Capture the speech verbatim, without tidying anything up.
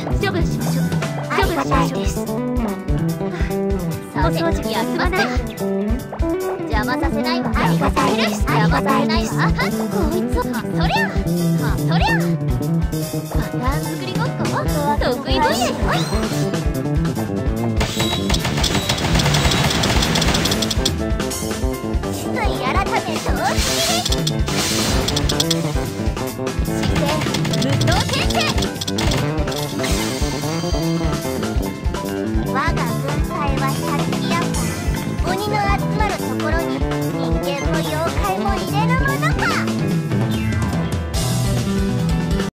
処分しましょう。処分しましょう。お掃除休まない。邪魔させないわ。ありがたいです。邪魔させないわ。こいつはそりゃはそりゃパターン作りごっこ得意分野よ。失意改め同時姿勢無双転生。我が軍隊は百鬼夜行。鬼の集まるところに人間も妖